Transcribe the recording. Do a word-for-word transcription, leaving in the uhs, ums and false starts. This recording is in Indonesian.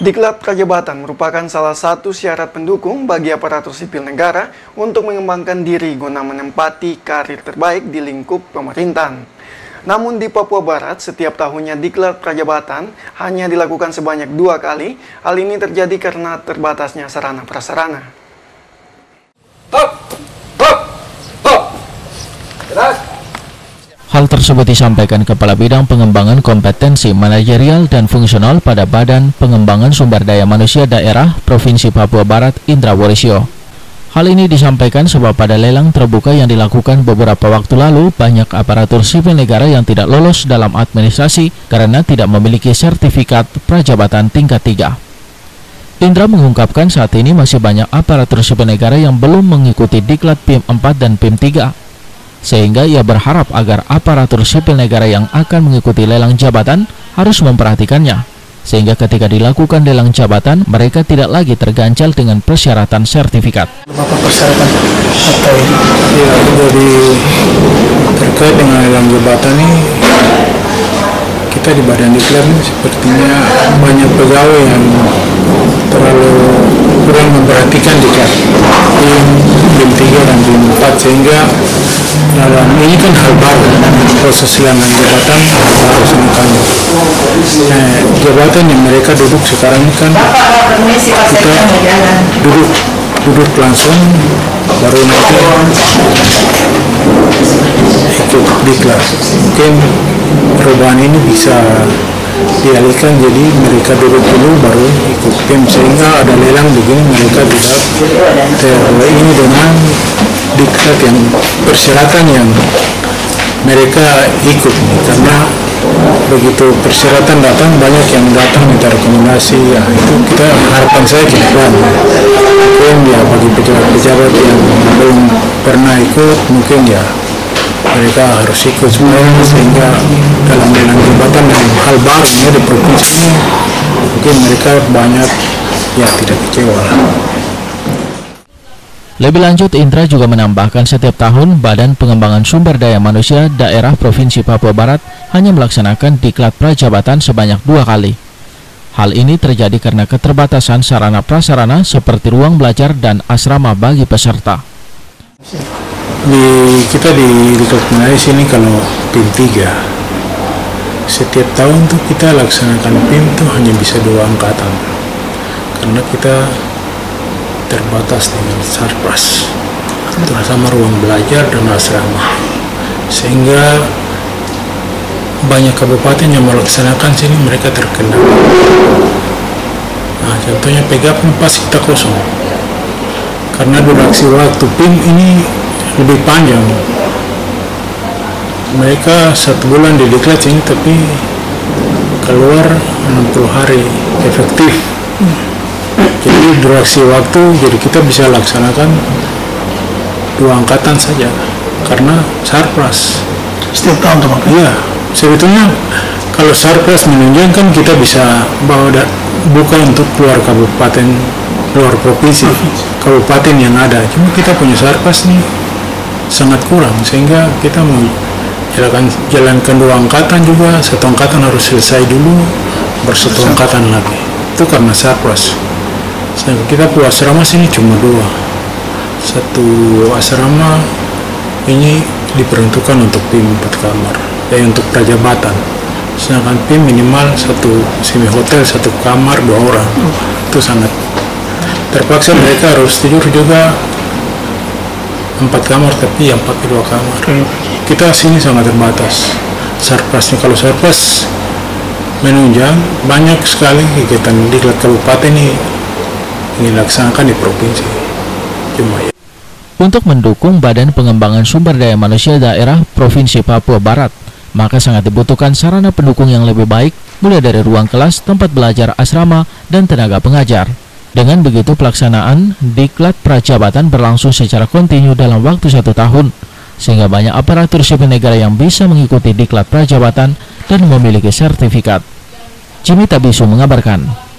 Diklat Prajabatan merupakan salah satu syarat pendukung bagi aparatur sipil negara untuk mengembangkan diri guna menempati karir terbaik di lingkup pemerintahan. Namun di Papua Barat, setiap tahunnya Diklat Prajabatan hanya dilakukan sebanyak dua kali. Hal ini terjadi karena terbatasnya sarana prasarana. Hop, hop, hop. Gerak. Hal tersebut disampaikan Kepala Bidang Pengembangan Kompetensi Manajerial dan Fungsional pada Badan Pengembangan Sumber Daya Manusia Daerah Provinsi Papua Barat, Indra Worisio. Hal ini disampaikan sebab pada lelang terbuka yang dilakukan beberapa waktu lalu, banyak aparatur sipil negara yang tidak lolos dalam administrasi karena tidak memiliki sertifikat prajabatan tingkat tiga. Indra mengungkapkan saat ini masih banyak aparatur sipil negara yang belum mengikuti Diklat P I M empat dan P I M tiga. Sehingga ia berharap agar aparatur sipil negara yang akan mengikuti lelang jabatan harus memperhatikannya, sehingga ketika dilakukan lelang jabatan mereka tidak lagi terganjal dengan persyaratan sertifikat. Beberapa persyaratan atau ya, jadi terkait dengan lelang jabatan ini, kita di Badan Diklat ini sepertinya banyak pegawai yang terlalu kurang memperhatikan Diklat P I M, P I M tiga dan P I M empat, sehingga dalam ini kan hal baru, proses lelang jabatan harus melakukan nah, jabatan yang mereka duduk sekarang ini kan kita duduk duduk langsung baru nanti ikut Diklat. Mungkin perubahan ini bisa dialihkan jadi mereka duduk dulu baru ikut P I M, sehingga ada lelang begini mereka tidak ter ini dengan Diklat yang persyaratan yang mereka ikut nih. Karena begitu persyaratan datang banyak yang datang minta rekomendasi, ya itu kita harapan saya ke depan mungkin ya bagi pejabat-pejabat yang belum pernah ikut mungkin ya mereka harus ikut semua, sehingga dalam lelang jabatan dan hal baru ya di provinsi ini mungkin mereka banyak ya tidak kecewa. Lebih lanjut, Indra juga menambahkan setiap tahun Badan Pengembangan Sumber Daya Manusia Daerah Provinsi Papua Barat hanya melaksanakan Diklat Prajabatan sebanyak dua kali. Hal ini terjadi karena keterbatasan sarana prasarana seperti ruang belajar dan asrama bagi peserta. Di kita di Diklat Malaysia ini kalau P I M tiga setiap tahun tuh kita laksanakan P I M tuh hanya bisa dua angkatan karena kita terbatas dengan sarpras, terutama ruang belajar dan asrama, sehingga banyak kabupaten yang melaksanakan sini mereka terkena. Nah, contohnya Pegapan pas kita kosong karena durasi waktu P I M ini lebih panjang. Mereka satu bulan di Diklat ini tapi keluar enam puluh hari efektif. Jadi durasi waktu jadi kita bisa laksanakan dua angkatan saja karena sarpras Setiap tahun teman. Iya, sebetulnya kalau sarpras menunjang kan kita bisa bawa buka untuk keluar kabupaten, luar provinsi, kabupaten yang ada. Cuma kita punya sarpras nih sangat kurang, sehingga kita mau jalankan, jalankan dua angkatan juga, satu angkatan harus selesai dulu, bersatu angkatan lagi. Itu karena sarpras. Sedangkan kita punya asrama sini cuma dua. Satu asrama ini diperuntukkan untuk P I M empat kamar, ya untuk prajabatan. Sedangkan P I M minimal satu semi hotel, satu kamar, dua orang. Itu sangat terpaksa mereka harus tidur juga empat kamar, tapi yang pakai dua kamar. Kita sini sangat terbatas sarpasnya. Kalau sarpas menunjang, banyak sekali kegiatan Diklat kabupaten ini dilaksanakan di provinsi. Cuma ya. Untuk mendukung Badan Pengembangan Sumber Daya Manusia Daerah Provinsi Papua Barat, maka sangat dibutuhkan sarana pendukung yang lebih baik, mulai dari ruang kelas, tempat belajar asrama, dan tenaga pengajar. Dengan begitu, pelaksanaan Diklat Prajabatan berlangsung secara kontinu dalam waktu satu tahun, sehingga banyak aparatur sipil negara yang bisa mengikuti Diklat Prajabatan dan memiliki sertifikat. Jimmy Tabisu mengabarkan.